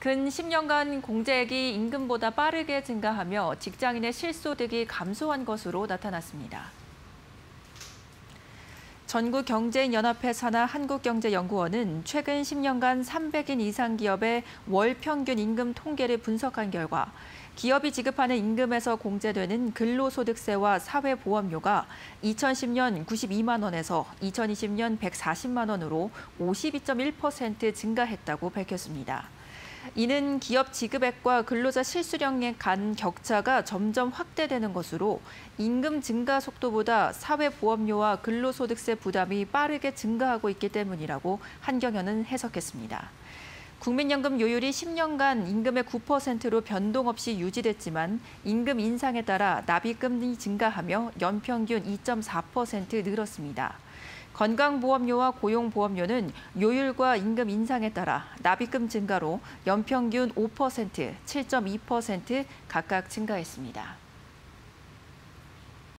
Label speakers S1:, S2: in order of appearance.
S1: 근 10년간 공제액이 임금보다 빠르게 증가하며 직장인의 실소득이 감소한 것으로 나타났습니다. 전국경제인연합회 산하 한국경제연구원은 최근 10년간 300인 이상 기업의 월 평균 임금 통계를 분석한 결과 기업이 지급하는 임금에서 공제되는 근로소득세와 사회보험료가 2010년 92만 원에서 2020년 140만 원으로 52.1% 증가했다고 밝혔습니다. 이는 기업 지급액과 근로자 실수령액 간 격차가 점점 확대되는 것으로 임금 증가 속도보다 사회보험료와 근로소득세 부담이 빠르게 증가하고 있기 때문이라고 한경연은 해석했습니다. 국민연금 요율이 10년간 임금의 9%로 변동 없이 유지됐지만 임금 인상에 따라 납입금이 증가하며 연평균 2.4% 늘었습니다. 건강보험료와 고용보험료는 요율과 임금 인상에 따라 납입금 증가로 연평균 5%, 7.2% 각각 증가했습니다.